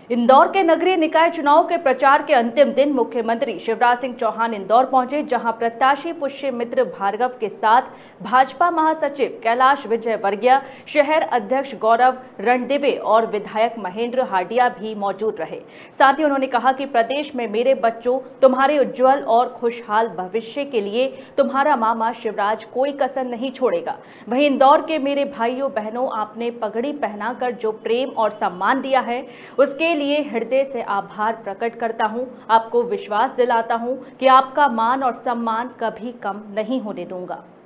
इंदौर के नगरीय निकाय चुनाव के प्रचार के अंतिम दिन मुख्यमंत्री शिवराज सिंह चौहान इंदौर पहुंचे, जहां प्रत्याशी पुष्यमित्र भार्गव के साथ भाजपा महासचिव कैलाश विजयवर्गीय, शहर अध्यक्ष गौरव रणदिवे और विधायक महेंद्र हार्डिया भी मौजूद रहे। साथ ही उन्होंने कहा कि प्रदेश में मेरे बच्चों, तुम्हारे उज्जवल और खुशहाल भविष्य के लिए तुम्हारा मामा शिवराज कोई कसर नहीं छोड़ेगा। वहीं इंदौर के मेरे भाइयों बहनों, आपने पगड़ी पहनाकर जो प्रेम और सम्मान दिया है उसके लिए हृदय से आभार प्रकट करता हूं। आपको विश्वास दिलाता हूं कि आपका मान और सम्मान कभी कम नहीं होने दूंगा।